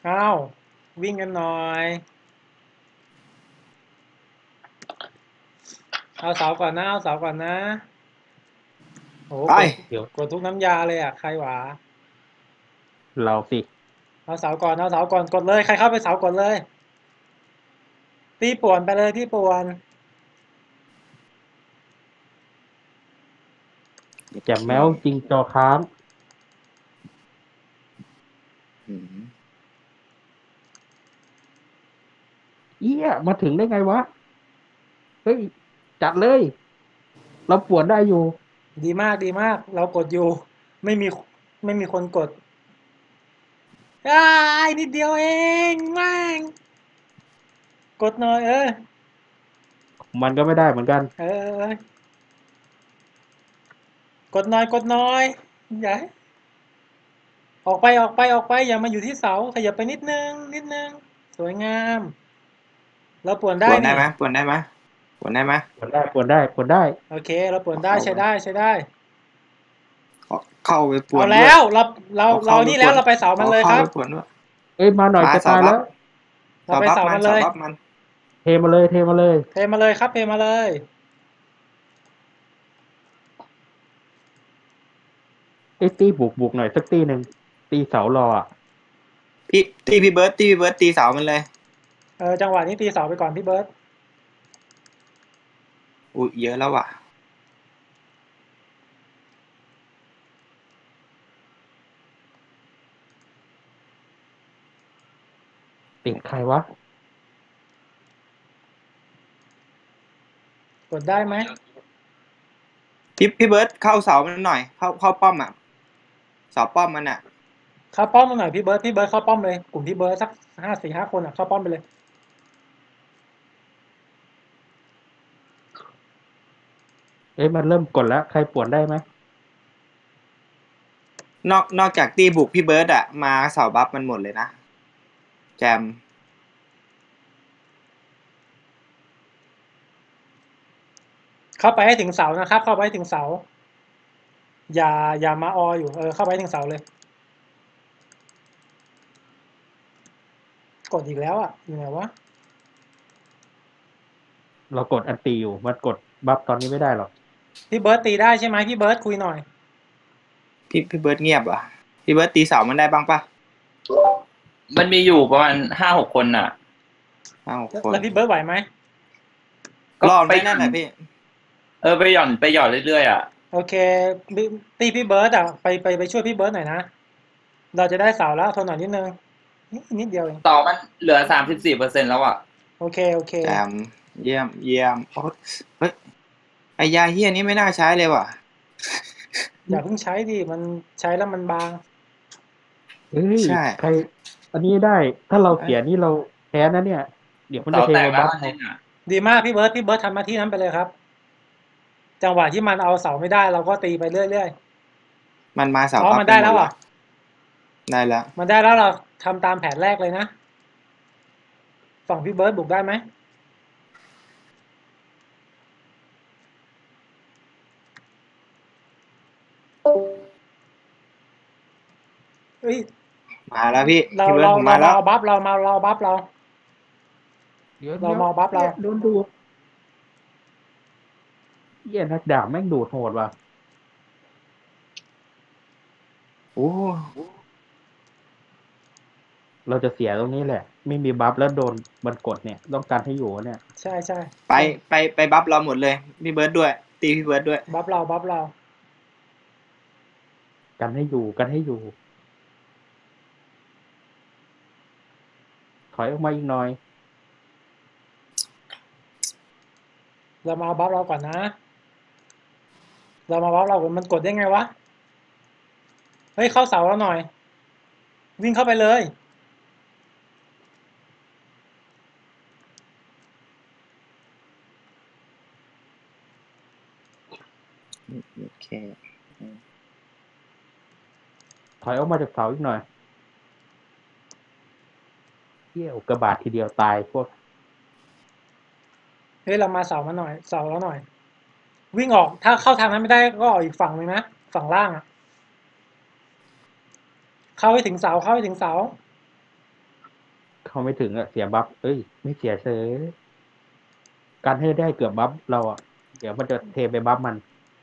อ้าววิ่งกันหน่อยเอาเสาก่อนนะเอาเสาก่อนนะโอ้โหไปเดี๋ยวกดทุกน้ำยาเลยอ่ะใครหวาเราสิเอาเสาก่อนเอาเสาก่อนกดเลยใครเข้าไปเสากดเลยตีป่วนไปเลยที่ป่วนโอแจ่เคมแมวจริงจอค้างอืมเอี้ยมาถึงได้ไงวะเฮ้ยจัดเลยเราปวดได้อยู่ดีมากดีมากเรากดอยู่ไม่มีไม่มีคนกดอ้ายนิดเดียวเองแม่งกดหน่อยมันก็ไม่ได้เหมือนกันกดหน่อยกดหน่อยอย่าออกไปออกไปออกไปอย่ามาอยู่ที่เสาขยับไปนิดนึงนิดนึงสวยงามเราป่วนได้นี่ปวนได้ไหมปวนได้ไหมปวนได้ไหมปวดได้ปวดได้ปวดได้โอเคเราป่วนได้เอาเข้าไปใช้ได้ใช้ได้เอาเข้าไปปวเอานด้วยแล้วเราเอาเราเข้าไปปวนนี่แล้วเราไปเสามันเลยเข้าครับไปปวนด้วยเอ้ยมาหน่อยมาจะตายแล้วเราไปเสามันเลยสาวบัฟมันเทมาเลยเทมาเลยเทมาเลยครับเทมาเลยไอ้ตีบุกหน่อยสักตีหนึ่งตีเสารออ่ะพี่เบิร์ดตีเสามันเลยจังหวะนี้ตีเสาไปก่อนพี่เบิร์ตอุ้ยเยอะแล้วว่ะติดใครวะกดได้ไหมพี่เบิร์ดเข้าเสามันหน่อยเข้าป้อมอ่ะเสาป้อมมันอ่ะเข้าป้อมมาหน่อยพี่เบิร์ตเข้าป้อมเลยกลุ่มพี่เบิร์ตสัก4-5 คนอ่ะเข้าป้อมไปเลยเอ้ยมันเริ่มกดแล้วใครปวดได้ไหมนอกจากตีบุกพี่เบิร์ดอ่ะมาเสาบัฟมันหมดเลยนะแจมเข้าไปให้ถึงเสานะครับเข้าไปให้ถึงเสาอย่าอย่ามาออยู่เข้าไปให้ถึงเสาเลยกดอีกแล้วอ่ะอยู่ไหนวะเรากดอันตีอยู่มันกดบัฟตอนนี้ไม่ได้หรอกพี่เบิร์ตตีได้ใช่ไหมพี่เบิร์ตคุยหน่อยพี่เบิร์ดเงียบอ่ะพี่เบิร์ดตีเสามันได้บ้างปะมันมีอยู่ประมาณ5-6 คนน่ะ 5-6 คนแล้วพี่เบิร์ตไหวไหมรอดไหไปมนั่นน่ะพี่ไปหย่อนเรื่อยๆอ่ะโอเคตีพี่เบิร์ตอ่ะไปช่วยพี่เบิร์ตหน่อยนะเราจะได้เสาแล้วทนหน่อยนิดนึงนิดเดียวเองต่อมันเหลือ34%แล้วอ่ะโอเคโอเคแจมเยี่ยมโอ้เฮ้ยไอยาเฮียนี้ไม่น่าใช้เลยว่ะอย่าเพิ่งใช้ดิมันใช้แล้วมันบางเฮ้ยใช่ใครอันนี้ได้ถ้าเราเสียนี่เราแพ้นะเนี่ยเดี๋ยวมันเสาจะเทแตกแล้วมาบัฟเราอันนึงอ่ะดีมากพี่เบิร์ตทำหน้าที่นั้นไปเลยครับจังหวะที่มันเอาเสาไม่ได้เราก็ตีไปเรื่อยมันมาๆเสาปั๊บมันได้แล้วกันหมดเลยอ่ะได้แล้วมันได้แล้วเราทำตามแผนแรกเลยนะฝั่งพี่เบิร์ตบุกได้ไหมเอ้ยมาแล้วพี่เราพี่เบิร์ดเราเราผมมาแล้วมาเอาบัฟเราบัฟเราเราเดี๋ยวเดี๋ยวมาเอาบัฟเราเหี้ยโดนดูดเหี้ยนักดาบแม่งดูดโหดว่ะโอ้เราจะเสียตรงนี้แหละไม่มีบัฟแล้วโดนมันกดเนี่ยต้องการให้อยู่เนี่ยใช่ใช่ไปบัฟเราหมดเลยพี่เบิร์ดด้วยตีพี่เบิร์ดด้วยบัฟเรากันให้อยู่กันให้อยู่ถอยออกมาอีกหน่อยเรามาเอาบัฟเราก่อนนะเรามาบัฟเราก่อนมันกดได้ไงวะเฮ้ยเข้าเสาเราหน่อยวิ่งเข้าไปเลยโอเคถอยออกมาจากเสาอีกหน่อยเที่ยวกระบาดทีเดียวตายพวกเฮ้ยเรามาเสามาหน่อยเสาเราหน่อยวิ่งออกถ้าเข้าทางนั้นไม่ได้ก็ออกอีกฝั่งหนึ่งนะฝั่งล่างอ่ะเข้าให้ถึงเสาเข้าไม่ถึงอะเสียบัฟเอ้ยไม่เสียเฉยการให้ได้เกือบบัฟเราอะเดี๋ยวมันจะเทไปบัฟมัน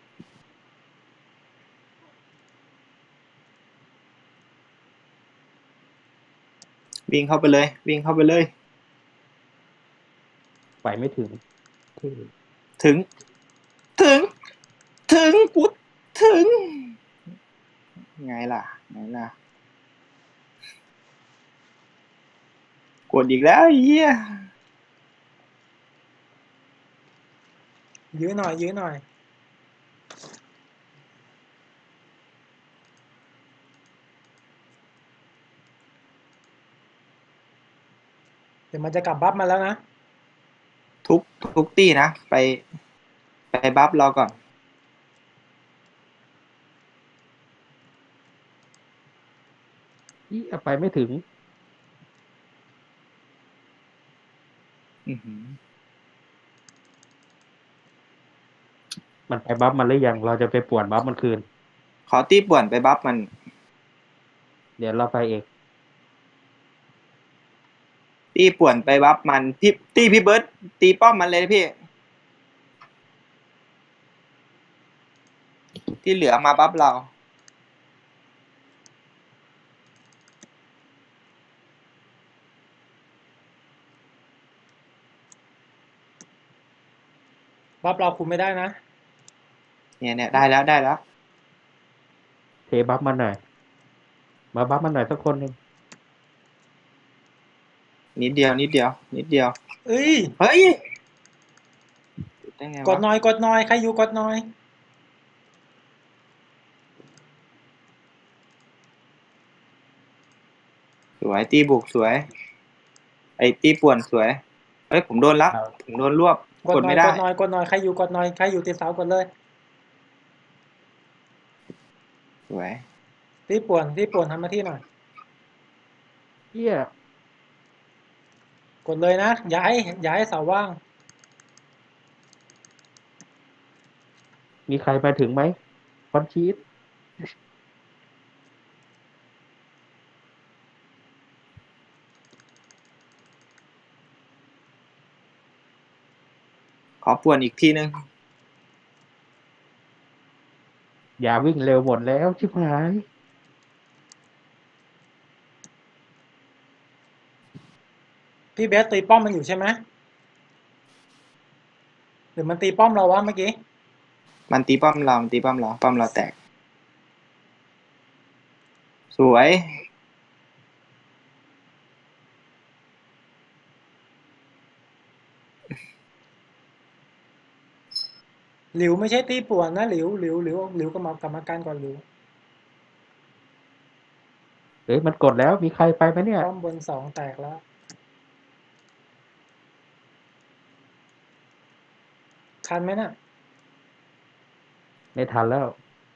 วิ่งเข้าไปเลย วิ่งเข้าไปเลยไปไม่ถึงที่ถึง ถึง ถึงกูถึง ไงล่ะ ไงล่ะ กดอีกแล้วไอ้เหี้ยยื้อหน่อยยื้อหน่อยเดี๋ยวมันจะกลับบัฟมาแล้วนะทุกตี้นะ ไปบัฟเราก่อนอีไปไม่ถึงอื้อหือมันไปบัฟมันหรือยังเราจะไปป่วนบัฟมันคืนขอตี้ป่วนไปบัฟมันเดี๋ยวเราไปเองตี้ป่วนไปบัฟมันพี่เบิร์ดตีป้อมมันเลยพี่ ที่เหลือมาบัฟเราบัฟเราคุมไม่ได้นะเนี่ยได้แล้วได้แล้วเทบัฟมันหน่อยมาบัฟมันหน่อยสักคนหนึ่งนิดเดียวนิดเดียวนิดเดียวเอ้ยเฮ้ยได้ไงกวะดหน่อยกดหน่อยใครอยู่กดหน่อยสวยตีบุกสวย ไอ้ตีป่วนสวย เฮ้ยผมโดนละผมโดนรวบกดหน่อไม่ยได้กดหน่อยกดหน่อยใครอยู่กดหน่อยใครอยู่ติดเสากดเลยสวยที่ป่วนทำหน้าที่หน่อยเฮียกดเลยนะอย่าให้เสาว่างมีใครมาถึงไหมคอนชีสขอป่วนอีกทีนึงอย่าวิ่งเร็วหมดแล้วชิบหายพี่เบสตีป้อมมันอยู่ใช่ไหมหรือมันตีป้อมเราวะเมื่อกี้มันตีป้อมเรามันตีป้อมเราป้อมเราแตก สวยหลิวไม่ใช่ตีป่วนนะหลิวกรรมการก่อนหลิวเฮ้ยมันกดแล้วมีใครไปไหมเนี่ยป้อมบนสองแตกแล้วทันไหมน่ะไม่ทันแล้ว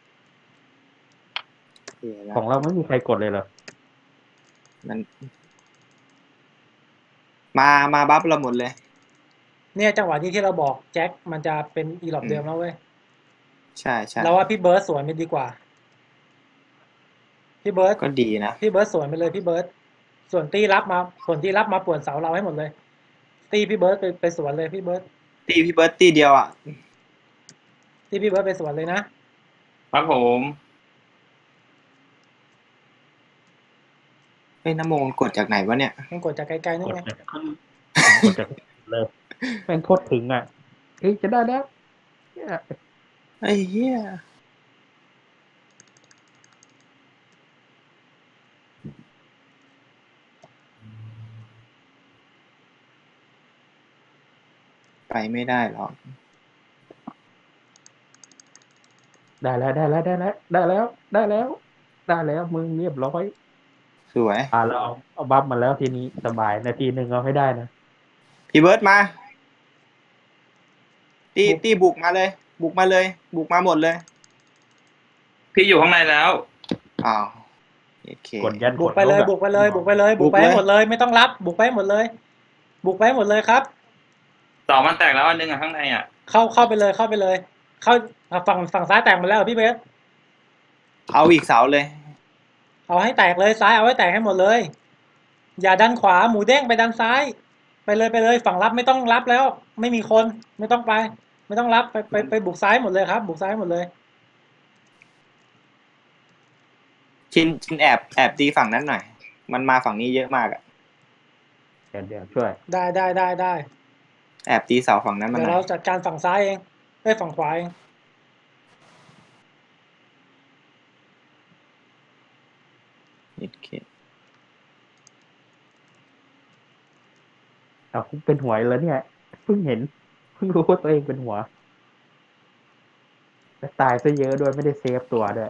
ของเราไม่มีใครกดเลยเหรอมันมาบัฟเราหมดเลยเนี่ยจังหวะนี้ที่เราบอกแจ็คมันจะเป็นอีหลอบเดิมแล้วเว้ยใช่ใช่เราว่าพี่เบิร์ดสวนไปดีกว่าพี่เบิร์ดก็ดีนะพี่เบิร์ดสวนไปเลยพี่เบิร์ดส่วนตีรับมาป่วนเสาเราให้หมดเลยตีพี่เบิร์ดไปสวนเลยพี่เบิร์ดตีพี่เบิร์ดตีเดียวอ่ะตีพี่เบิร์ดไปสวนเลยนะครับผมเฮ้ยน้ำโมงกดจากไหนวะเนี่ยมันกดจากไกลๆนู่กนดไงกดจากเลยแม่งโคตรถึงอ่ะเฮ้ยจะได้แล้วเหี้ยไอ้เหี้ยไปไม่ได้หรอกได้แล้วมึงเรียบร้อยสวยเราเอาบัฟมาแล้วทีนี้สบายนาทีหนึ่งเอาให้ได้นะพี่เบิร์ดมา ตีบุกมาเลย บุกมาเลย บุกมาหมดเลยพี่อยู่ข้างในแล้วอ้าวโอเคกดยันบุกไปเลยกดบุกไปเลยบุกไปเลยบุกไปให้หมดเลยไม่ต้องรับบุกไปให้หมดเลย บุกไปให้หมดเลยครับเสามันแตกแล้วอันนึงอ่ะข้างในอ่ะเข้าไปเลยเข้าฝั่งซ้ายแตกหมดแล้วเหรอพี่เบสเอาอีกเสาเลยเอาให้แตกเลยซ้ายเอาให้แตกให้หมดเลยอย่าดันขวาหมูเด้งไปดันซ้ายไปเลยฝั่งรับไม่ต้องรับแล้ว ไม่มีคนไม่ต้องไป ไม่ต้องรับไปบุกซ้ายหมดเลยครับ บุกซ้ายหมดเลยชินแอบตีฝั่งนั้นหน่อยมันมาฝั่งนี้เยอะมากอ่ะเดี๋ยวช่วยได้แอบตีเสาฝั่งนั้นมาหเดี๋ยวน่อเรายจัดการฝั่งซ้ายเองฝั่งขวาเองโอเคเอาเป็นหัวแล้วเนี่ยเพิ่งเห็นเพิ่งรู้ว่าตัวเองเป็นหัวและตายซะเยอะด้วยไม่ได้เซฟตัวด้วย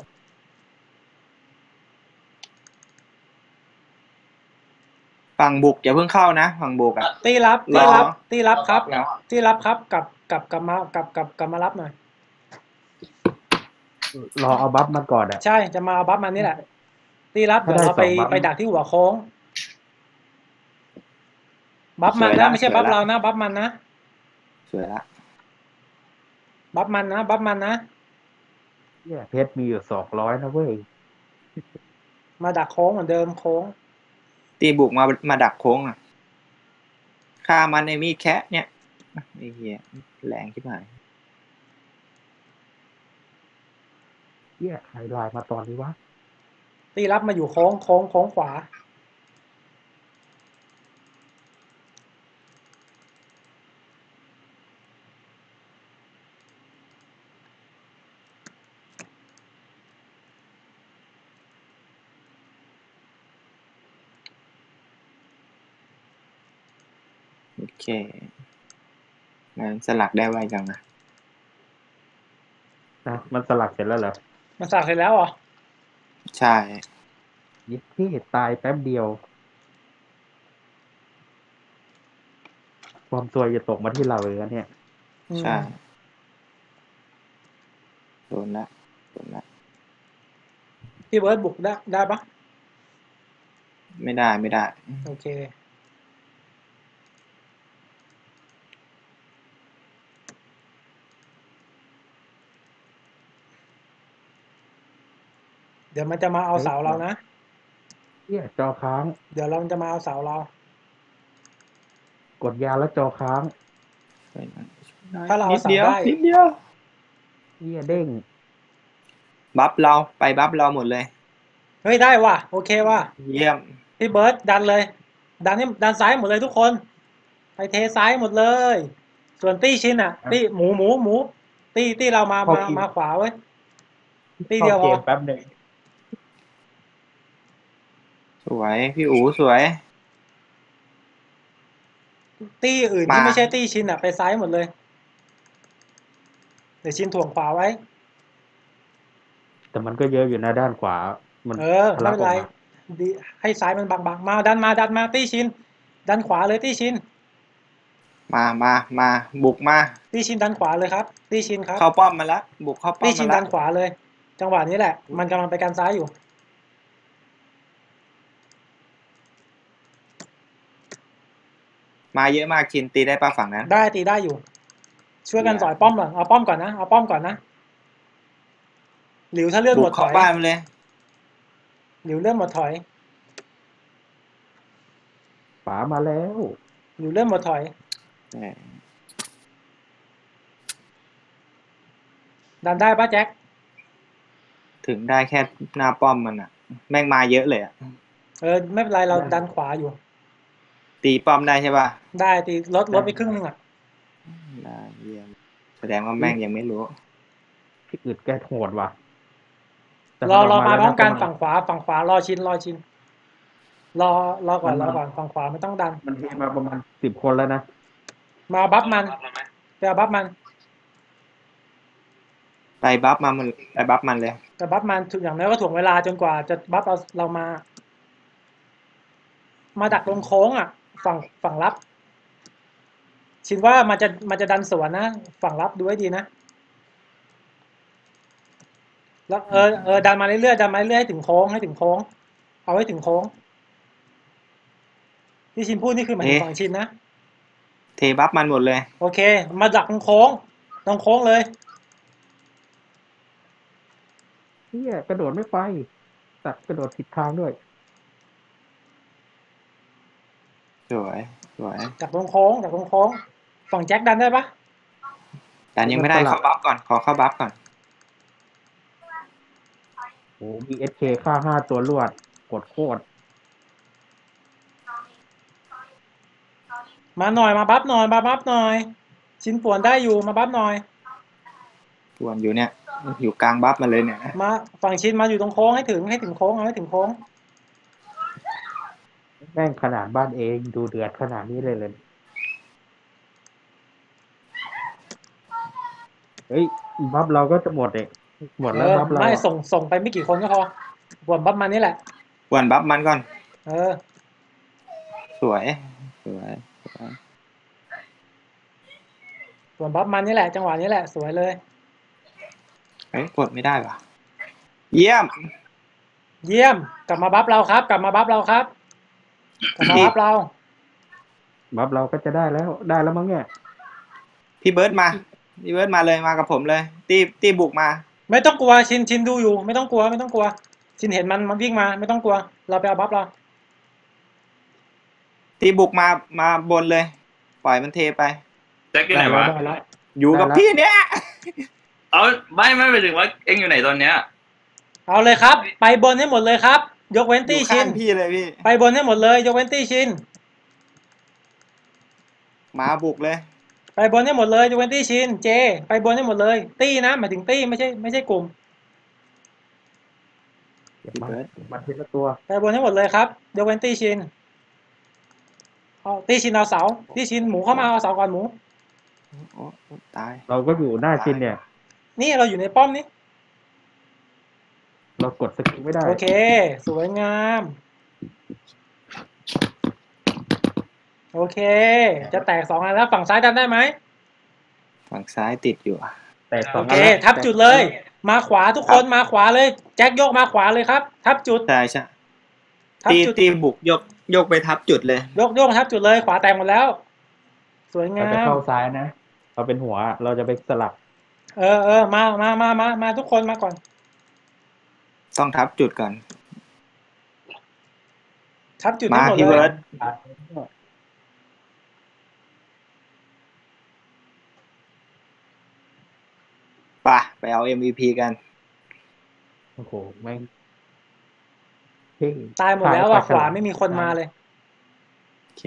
ฝั่งบุกอย่าเพิ่งเข้านะฝั่งบุกอ่ะตีรับรอครับตีรับครับแล้วตีรับครับกลับมารับหน่อยรอเอาบัฟมาก่อนอ่ะใช่จะมาเอาบัฟมันนี่แหละตีรับถ้าเดี๋ยวเราได้สองบัฟไปดักที่หัวโค้งบัฟมันสวยนะละไม่ใช่สวยบัฟละเรานะบัฟมันนะสวยละบัฟมันนะบัฟมันนะเนี่ยเพชรมีอยู่200นะเว้ยมาดักโค้งเหมือนเดิมโค้งตีบุกมาดักโค้งอ่ะฆ่ามันไอ้มีดแคะเนี่ยไอ้เหี้ยแรงขึ้นมาเนี่ยใครไลน์มาตอนนี้วะตีรับมาอยู่โค้งขวาโอเคมันสลักได้ไวจังนะนะมันสลักเสร็จแล้วเหรอมันสักเสร็จแล้วเหรอใช่ยิ่ที่ตายแป๊บเดียวความซวยจะตกมาที่เราเลยนะเนี่ยอืมใช่โดนละพี่เบิร์ดบุกได้ปะไม่ได้โอเคเดี๋ยวมันจะมาเอาเสาเรานะเนี่ยจอค้างเดี๋ยวเราจะมาเอาเสาเรากดยาแล้วจอค้างถ้าเรานิเอาดเสาเดียวได้นิดเดียวเนี่ยเด้งบัฟเราไปบัฟเราหมดเลยเฮ้ยได้ว่ะโอเคว่ะเยี่ยมพี่เบิร์ดดันเลย ดันซ้ายหมดเลยทุกคน ไปเทซ้ายหมดเลย ส่วนตี้ชินอ่ะ ตี้หมูตี้เรามาขวาเว้ยตี้เดียวพเกอมแป๊บหนึ่งสวยพี่อู๋สวยตี้อื่นที่มาไม่ใช่ตี้ชินอ่ะไปซ้ายหมดเลย เดี๋ยวชินถ่วงขวาไว้แต่มันก็เยอะอยู่นะด้านขวา มันไม่เป็นไรดีให้ซ้ายมันบังมาดันมาตี้ชิน ดันขวาเลยตี้ชินมาบุกมาตี้ชินดันขวาเลยครับตี้ชินครับเข้าป้อมมาแล้วบุกเข้าป้อตี้มชิมาน แล้ดัวนขวาเลย จังหวะนี้แหละ มันกำลังไปกันซ้ายอยู่มาเยอะมากชินตีได้ป้าฝั่งนั้นได้ตีได้อยู่ ช่วยกันสอยป้อมก่อนเอาป้อมก่อนนะเอาป้อมก่อนนะหลิวถ้าเลือดบุหมกดถเข้าอยบ้านมาเลยหลิวเลือดหมดถอยฝามาแล้วหลิวเลือดหมดถอย ดันได้ปะแจ็คถึงได้แค่หน้าป้อมมันอ่ะ แม่งมาเยอะเลยอ่ะไม่เป็นไรเราดันขวาอยู่ตีป้อมได้ใช่ป่ะได้ตีลดไปครึ่งนึงอ่ะได้เยี่ยมแสดงว่าแม่งยังไม่รู้พี่อึดแกโหดว่ะแต่รอนกมาแล้วพร้อมกันนะฝั่งขวารอชินรอก่อนฝั่งขวาไม่ต้องดันมันมีมาประมาณ10 คนแล้วนะมาบัฟมันไปเอาบัฟมันไปบัฟมันไปบัฟมันเลยแต่บัฟมันถึงอย่างน้อยก็ถ่วงเวลาจนกว่าจะบัฟเรามาดักลงโค้งอ่ะ ฝั่งรับ ชินว่ามันจะดันสวนนะฝั่งรับดูให้ดีนะแล้วดันมาเรื่อยๆให้ถึงโค้งเอาให้ถึงโค้งที่ชินพูดนี่คือหมายถึงฝั่งชินนะเทบัฟมันหมดเลยโอเค มาดักตรงโค้งเลยเนี่ยกระโดดไม่ไปตัดกระโดดผิดทางด้วยวยสวยจากตรงโค้งจากตรงโค้งฝั่งแจ็คดันได้ปะแต่ยังไม่ได้เข้าบัฟก่อนขอเข้าบัฟก่อนโอ้มีSK ค่า5ตัวรวดกดโคตรมาหน่อยมาบัฟหน่อยมาบัฟหน่อยชินป่วนได้อยู่มาบัฟหน่อยส่วนอยู่เนี่ยอยู่กลางบัฟมาเลยเนี่ยมาฝั่งชินมาอยู่ตรงโค้งให้ถึงโค้งเอาให้ถึงโค้งแม่งขนาดบ้านเองดูเดือดขนาดนี้เลยเฮ้ยบัฟเราก็จะหมดเองหมดแล้วบัฟเราไม่ส่งไปไม่กี่คนก็พอบ่วนบัฟมันนี่แหละส่วนบัฟมันก่อนเออสวยสวยส่วนบัฟมันนี่แหละจังหวะนี้แหละสวยเลยเฮ้ยกดไม่ได้ว่ะเยี่ยมเยี่ยมกลับมาบัฟเราครับ กลับมาบัฟเราครับกลับมาบัฟเราบัฟเราก็จะได้แล้วมั้งเนี่ยพี่เบิร์ดมาเลยมากับผมเลยตีบุกมาไม่ต้องกลัวชินดูอยู่ไม่ต้องกลัวชินเห็นมันวิ่งมาไม่ต้องกลัวเราไปเอาบัฟเราตีบุกมาบนเลย ปล่อยมันเทไปแจ็คอยู่ไหนวะได้แล้วอยู่กับพี่เนี่ยเอาไม่ไปถึงว่าเอ็งอยู่ไหนตอนเนี้ยเอาเลยครับ ไปบนให้หมดเลยครับ ยกเว้นอตี้ยู่ชิข้าน งพี่เลยพี่ไปบนให้หมดเลยยกเว้นตี้ชินมาบุกเลยไปบนให้หมดเลยยกเว้นตี้ชินเจไปบนให้หมดเลยตี้นะหมายถึงตี้ไม่ใช่กลุ่มเก็บมาทีละตัวไปบนให้หมดเลยครับยกเว้นตี้ชินเอาตี้ชินเอาเสาตี้ชินหมูเข้ามาเอาเสาก่อนหมูโอ้ตายเราก็อยู่หน้าชินเนี่ยนี่เราอยู่ในป้อมนี้เรากดสกิลไม่ได้โอเคสวยงามโอเคจะแตก2 อันแล้วฝั่งซ้ายดันได้ไหมฝั่งซ้ายติดอยู่อะแต่สอโองอัเคนแล้วทับจุดเลย มาขวาทุกคนมาขวาเลยแจ็คยกมาขวาเลยครับ ทับจุดใช่ทับจุดตีบุกยกไปทับจุดเลยยกมาทับจุดเลยขวาแตกหมดแล้ว สวยเรางาจะมเข้าซ้ายนะเราเป็นหัวเราจะไปสลับมาทุกคนมาก่อนต้องทับจุดก่อนทับจุดมาให้หมดพี่เลเบิยร์ดไปเอา MVP กันโอ้โหแม่งเฮ้ยตายหมดแล้วอ่ะขวาไม่มีคนมาเลยโอเค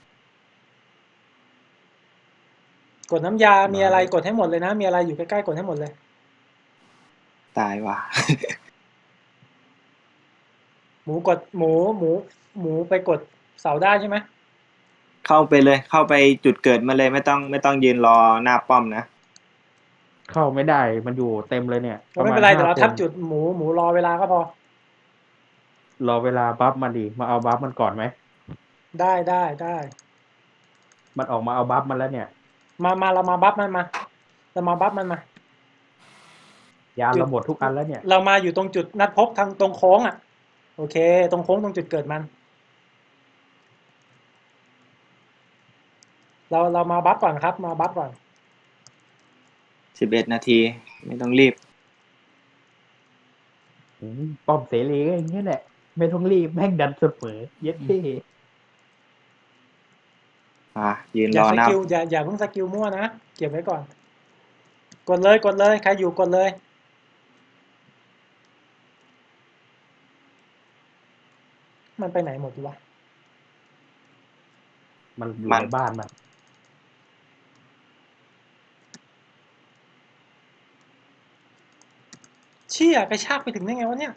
กดน้ำยามีอะไรกดให้หมดเลยนะ มีอะไรอยู่ใกล้ๆกดให้หมดเลยตายว่ะหมูไปกดเสาได้ใช่ไหมเข้าไปเลย เข้าไปจุดเกิดมาเลยไม่ต้องยืนรอหน้าป้อมนะเข้าไม่ได้มันอยู่เต็มเลยเนี่ยไม่เป็นไรปะเดี๋ยวมาเราณทับจุดหมูรอเวลาก็พอรอเวลาบัฟมันดีมาเอาบัฟมันก่อนไหมได้มันออกมาเอาบัฟมันแล้วเนี่ยมาเรามาบัฟมันมาเรามาบัฟมันมายาเราหมดทุกอันแล้วเนี่ยเรามาอยู่ตรงจุดนัดพบทางตรงโค้งอ่ะโอเค ตรงโค้งตรงจุดเกิดมัน เรามาบัฟก่อนครับ มาบัฟก่อน 11 นาที ไม่ต้องรีบป้อมเสรีก็อย่างนี้แหละ ไม่ต้องรีบแม่งดันเสมอเย็ดเท่ยืนอย่ารอสหน้ากิลอย่าเพิ่งสกิลมั่วนะเก็บไว้ก่อน กดเลยใครอยู่กดเลย มันไปไหนหมดวะมันอยู่ในบ้านมันเชี่ยกระชากไปถึงได้ไงวะเนี่ย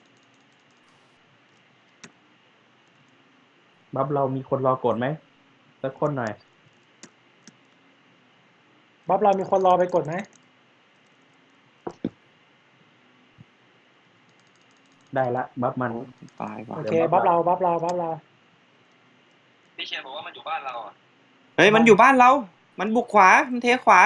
บัฟเรามีคนรอกดไหมสักคนหน่อยบัฟเรามีคนรอไปกดไหมได้ละบัฟมันตายว่ะโอเคบัฟเราพี่เชียร์บอกว่ามันอยู่บ้านเราอ่ะเฮ้ยมันอยู่บ้านเรา มันบุกขวา มันเทขวา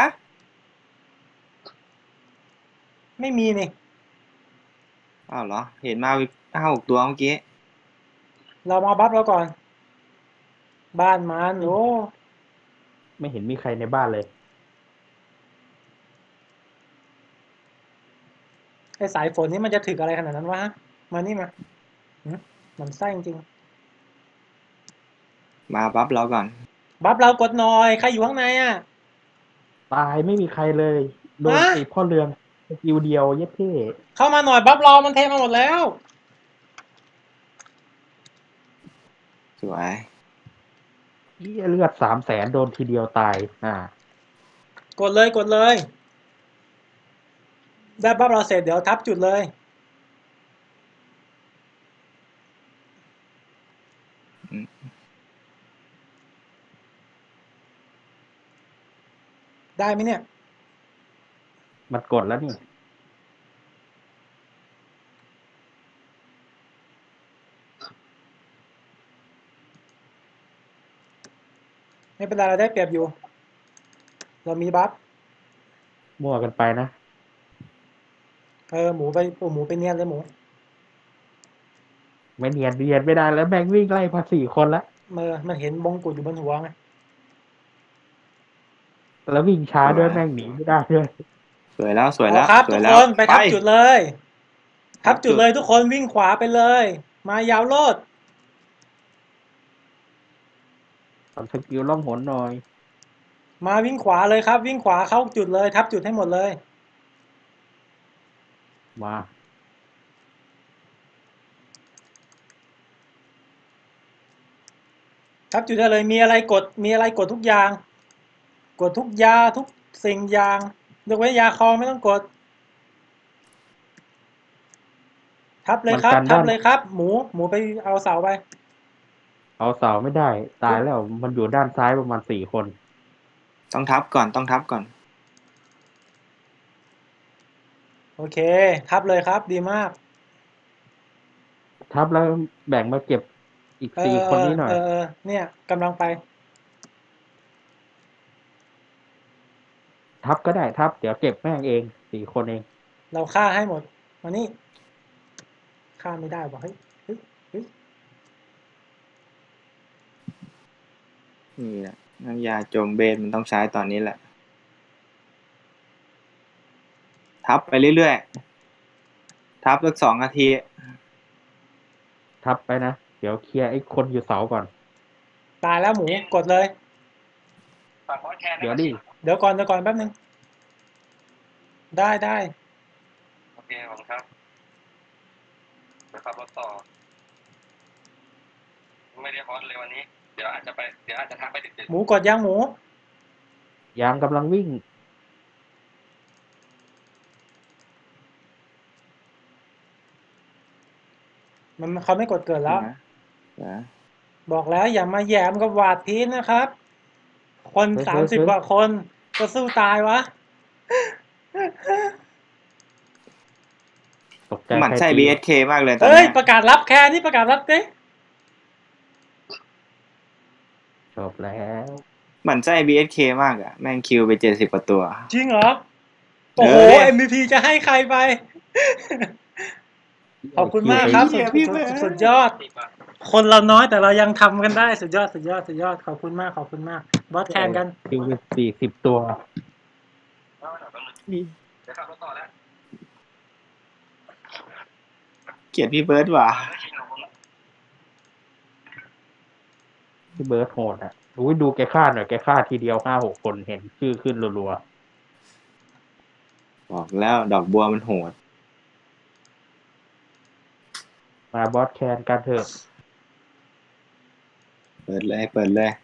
ไม่มีนี่อ้าวเหรอ เห็นมา5-6 ตัวเมื่อกี้เรามาบัฟเราก่อน บ้านมันโอ้ไม่เห็นมีใครในบ้านเลยไอสายฝนนี่มันจะถึกอะไรขนาดนั้นวะมานี่มามันไส้จริงมาบัฟเราก่อนบัฟเรากดหน่อยใครอยู่ข้างในอ่ะตายไม่มีใครเลย โดนฮะไอ้พ่อเรืองสกิลเดียวเย็ดเท่เข้ามาหน่อยบัฟเรามันเทมาหมดแล้วสวยเหี้ยเลือด300,000โดนทีเดียวตายกดเลยกดเลย ได้บัฟเราเสร็จเดี๋ยวทับจุดเลย ได้ไหมเนี่ยมันกดแล้วนี่ไม่เป็นไรเราได้เปรียบอยู่ เรามีบัฟมั่วกันไปนะหมูไปเนียนเลยหมูไม่เนียนไม่ได้แล้วแม่งวิ่งไล่มา4 คนละมันเห็นมงกุฎอยู่บนหัวไงแล้ววิ่งช้าด้วยแม่งหนีไม่ได้ด้วยสวยแล้วสวยแล้วครับสทุวยกแล้ควนไปทับจุดเลย ทับจุดเลยทุกคนวิ่งขวาไปเลย มายาวโลดทำสกิลล่องหนหน่อยมาวิ่งขวาเลยครับ วิ่งขวาเข้าจุดเลย ทับจุดให้หมดเลยมาทับจุดได้เลยมีอะไรกดทุกอย่าง กดทุกยาทุกสิ่งอย่างยกเว้นยาคอไม่ต้องกด ทับเลยครับ ทับเลยครับ หมูไปเอาเสาไปเอาเสาไม่ได้ ตายแล้วมันอยู่ด้านซ้ายประมาณ4 คนต้องทับก่อนต้องทับก่อนโอเค ทับเลยครับ ดีมากทับแล้วแบ่งมาเก็บอีก4 คนนี้หน่อยเนี่ยกำลังไปทับก็ได้ทับเดี๋ยวเก็บแม่งเอง4 คนเองเราฆ่าให้หมดมานี่ฆ่าไม่ได้ว่ะเฮ้ยนี่แหละน้ำยาโจมเบนมันต้องใช้ตอนนี้แหละ ทับไปเรื่อยๆ ทับสัก2 นาทีทับไปนะ เดี๋ยวเคลียร์ไอ้คนอยู่เสาก่อนตายแล้วหมูกดเลยเดี๋ยวดิเดี๋ยวก่อนแป๊บนึง ได้โอเคผมครับไปขับรถต่อ ไม่ได้ฮอตเลยวันนี้ เดี๋ยวอาจจะทักไปดึกหมูกดยังหมูยางกำลังวิ่งเขาไม่กดเกิดแล้วนะบอกแล้วอย่ามาแหยมกับหวาดพีชนะครับ คนเฮ้ย 30 กว่าคนก็สู้ตายวะตกใจหมันใครใช่ตี BSK มากเลยตอนเฮ้ยเนี้ยประกาศรับแค่นี้ประกาศรับดิจบแล้วหมันใช่ BSK มากอะแม่งคิวไป70 กว่าตัวจริงเหรอ โอ้โห MVP จะให้ใครไป ขอบคุณมากครับสุดยอด คนเราน้อยแต่เรายังทำกันได้สุดยอดขอบคุณมากบอสแข่งกันคิวไป40 ตัวๆเดี๋ยวขับรถต่อแล้วเกลียดพี่เบิร์ดว่ะที่เบิร์ดโหดอ่ะดูแกฆ่าหน่อยแกฆ่าทีเดียว5-6 คนเห็นชื่อขึ้นรัวบอกแล้วดอกบัวมันโหดๆมาบอสแคนกันเถอะเปิดเลย